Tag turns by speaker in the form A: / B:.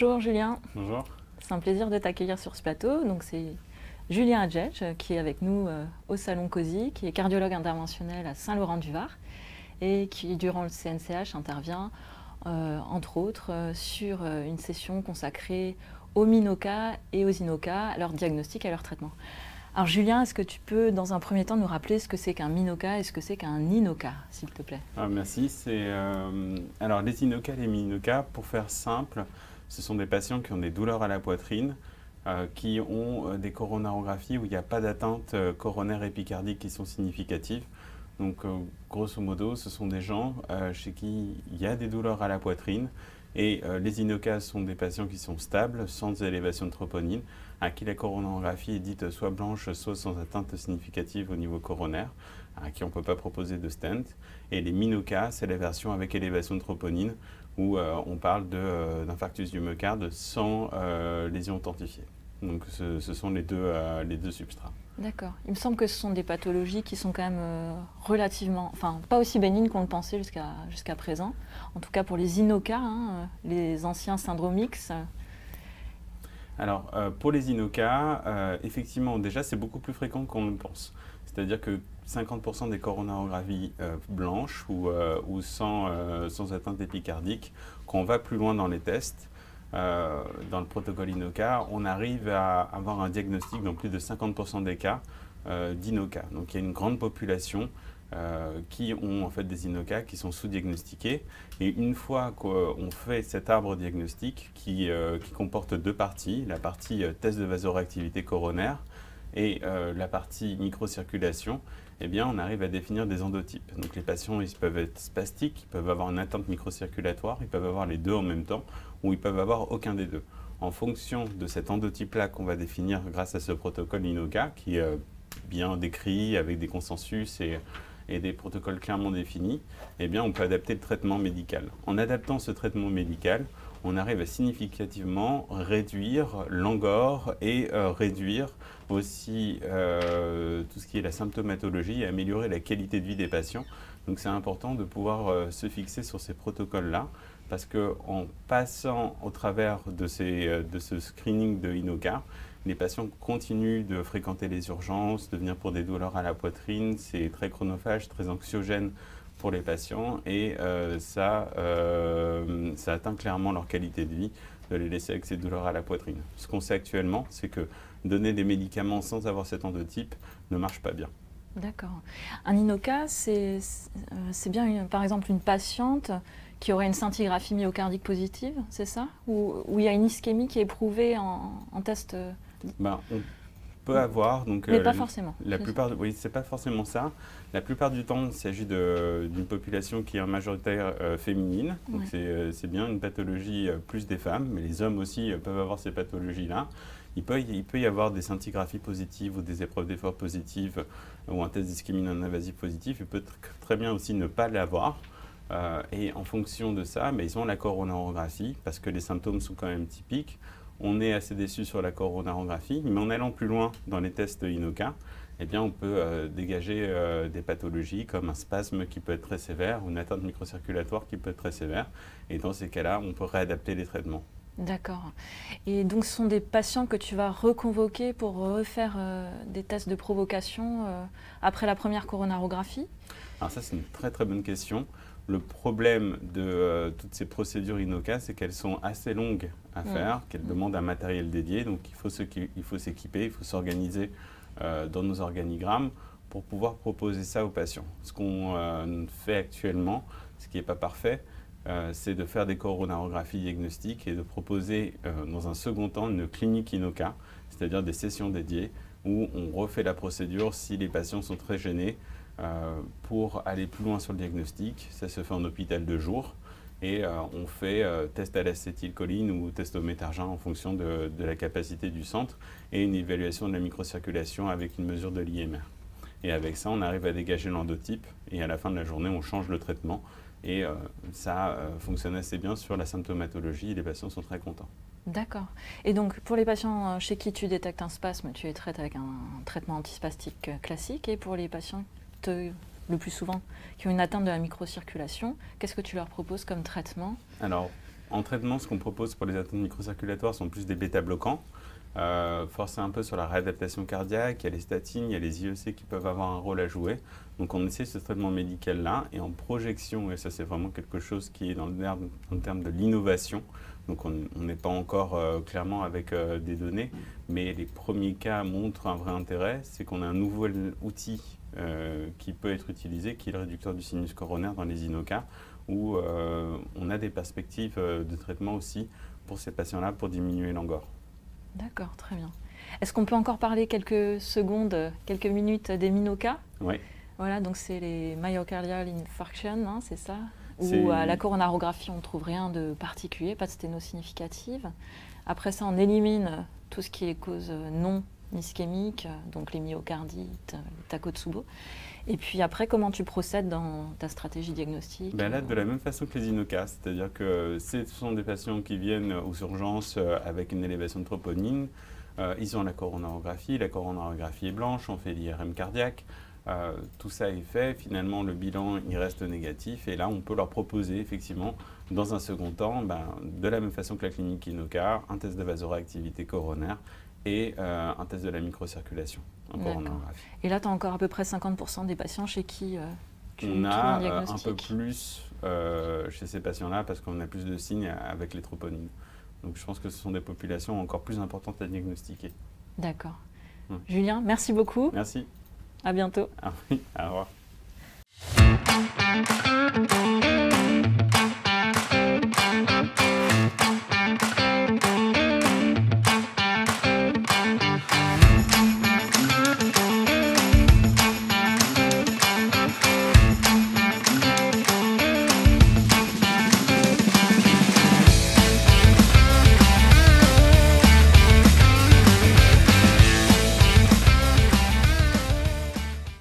A: Bonjour Julien.
B: Bonjour.
A: C'est un plaisir de t'accueillir sur ce plateau. Donc c'est Julien Adjetch qui est avec nous au Salon COSI, qui est cardiologue interventionnel à Saint-Laurent-du-Var et qui, durant le CNCH, intervient entre autres sur une session consacrée aux MINOCA et aux INOCA, à leur diagnostic et à leur traitement. Alors Julien, est-ce que tu peux dans un premier temps nous rappeler ce que c'est qu'un MINOCA et ce que c'est qu'un INOCA, s'il te plaît?
B: Merci. Alors les INOCA et les MINOCA, pour faire simple, ce sont des patients qui ont des douleurs à la poitrine, qui ont des coronarographies où il n'y a pas d'atteinte coronaire épicardique qui sont significatives. Donc grosso modo, ce sont des gens chez qui il y a des douleurs à la poitrine. Et les INOCA sont des patients qui sont stables, sans élévation de troponine, à qui la coronarographie est dite soit blanche, soit sans atteinte significative au niveau coronaire, à qui on ne peut pas proposer de stent. Et les MINOCA, c'est la version avec élévation de troponine, où on parle d'infarctus du myocarde sans lésion authentifiée. Donc ce sont les deux substrats.
A: D'accord. Il me semble que ce sont des pathologies qui sont quand même relativement, enfin pas aussi bénignes qu'on le pensait jusqu'à présent. En tout cas pour les INOCA, les anciens syndromes X.
B: Alors pour les INOCA, effectivement déjà c'est beaucoup plus fréquent qu'on le pense. C'est-à-dire que 50% des coronarographies blanches ou sans atteinte épicardique, quand on va plus loin dans les tests, dans le protocole INOCA, on arrive à avoir un diagnostic dans plus de 50% des cas d'INOCA. Donc il y a une grande population qui ont en fait des INOCA qui sont sous-diagnostiqués. Et une fois qu'on fait cet arbre diagnostique qui comporte deux parties, la partie test de vasoréactivité coronaire et la partie microcirculation, eh bien, on arrive à définir des endotypes. Donc les patients, ils peuvent être spastiques, ils peuvent avoir une atteinte microcirculatoire, ils peuvent avoir les deux en même temps, ou ils peuvent avoir aucun des deux. En fonction de cet endotype-là qu'on va définir grâce à ce protocole INOCA, qui est bien décrit avec des consensus et des protocoles clairement définis, eh bien, on peut adapter le traitement médical. En adaptant ce traitement médical, on arrive à significativement réduire l'angor et réduire aussi tout ce qui est la symptomatologie et améliorer la qualité de vie des patients. Donc c'est important de pouvoir se fixer sur ces protocoles-là parce qu'en passant au travers de ce screening de INOCA, les patients continuent de fréquenter les urgences, de venir pour des douleurs à la poitrine. C'est très chronophage, très anxiogène pour les patients et ça atteint clairement leur qualité de vie de les laisser avec ces douleurs à la poitrine. Ce qu'on sait actuellement, c'est que donner des médicaments sans avoir cet endotype ne marche pas bien.
A: D'accord. Un INOCA, c'est bien par exemple une patiente qui aurait une scintigraphie myocardique positive, c'est ça? Ou il y a une ischémie qui est prouvée en test?
B: On peut avoir, donc,
A: mais pas forcément.
B: Oui, c'est pas forcément ça. La plupart du temps, il s'agit d'une population qui est en majoritaire féminine. Donc c'est bien une pathologie plus des femmes, mais les hommes aussi peuvent avoir ces pathologies-là. Il peut y avoir des scintigraphies positives ou des épreuves d'effort positives ou un test d'ischémie non invasive positif. Il peut très bien aussi ne pas l'avoir. Et en fonction de ça, ils ont la coronarographie parce que les symptômes sont quand même typiques. On est assez déçu sur la coronarographie, mais en allant plus loin dans les tests INOCA, eh bien, on peut dégager des pathologies comme un spasme qui peut être très sévère ou une atteinte microcirculatoire qui peut être très sévère. Et dans ces cas-là, on peut réadapter les traitements.
A: D'accord. Et donc, ce sont des patients que tu vas reconvoquer pour refaire des tests de provocation après la première coronarographie?
B: Alors ça, c'est une très très bonne question. Le problème de toutes ces procédures INOCA, c'est qu'elles sont assez longues à faire, qu'elles demandent un matériel dédié. Donc il faut s'équiper, il faut s'organiser dans nos organigrammes pour pouvoir proposer ça aux patients. Ce qu'on fait actuellement, ce qui n'est pas parfait, c'est de faire des coronarographies diagnostiques et de proposer dans un second temps une clinique INOCA, c'est-à-dire des sessions dédiées où on refait la procédure si les patients sont très gênés. Pour aller plus loin sur le diagnostic, ça se fait en hôpital de jour et on fait test à l'acétylcholine ou test au méthargin en fonction de la capacité du centre et une évaluation de la microcirculation avec une mesure de l'IMR. Et avec ça, on arrive à dégager l'endotype et à la fin de la journée, on change le traitement et ça fonctionne assez bien sur la symptomatologie et les patients sont très contents.
A: D'accord. Et donc, pour les patients chez qui tu détectes un spasme, tu les traites avec un traitement antispastique classique et pour les patients le plus souvent, qui ont une atteinte de la microcirculation, qu'est-ce que tu leur proposes comme traitement?
B: Alors, En traitement, ce qu'on propose pour les atteintes microcirculatoires sont plus des bêta-bloquants. Forcé un peu sur la réadaptation cardiaque, il y a les statines, il y a les IEC qui peuvent avoir un rôle à jouer. Donc on essaie ce traitement médical-là et en projection, et ça c'est vraiment quelque chose qui est dans le terme de l'innovation. Donc on n'est pas encore clairement avec des données, mais les premiers cas montrent un vrai intérêt. C'est qu'on a un nouvel outil qui peut être utilisé, qui est le réducteur du sinus coronaire dans les INOCA, où on a des perspectives de traitement aussi pour ces patients-là pour diminuer l'angor.
A: D'accord, très bien. Est-ce qu'on peut encore parler quelques secondes, quelques minutes des MINOCA?
B: Oui.
A: Voilà, donc c'est les myocardial infarction, hein, c'est ça? Où à la coronarographie, on ne trouve rien de particulier, pas de sténose significative. Après ça, on élimine tout ce qui est cause non ischémique, donc les myocardites, les Takotsubo. Et puis après, comment tu procèdes dans ta stratégie diagnostique?
B: Ben là, de la même façon que les INOCA, c'est-à-dire que ce sont des patients qui viennent aux urgences avec une élévation de troponine. Ils ont la coronarographie est blanche, on fait l'IRM cardiaque. Tout ça est fait, finalement le bilan il reste négatif et là on peut leur proposer effectivement dans un second temps, de la même façon que la clinique INOCA, un test de vasoréactivité coronaire et un test de la microcirculation en coronarographie.
A: Et là tu as encore à peu près 50% des patients chez qui tu
B: on a
A: un diagnostic.
B: Un peu plus chez ces patients-là parce qu'on a plus de signes avec les troponines. Donc je pense que ce sont des populations encore plus importantes à diagnostiquer.
A: D'accord. Julien, merci beaucoup.
B: Merci.
A: À bientôt.
B: Ah oui, au revoir.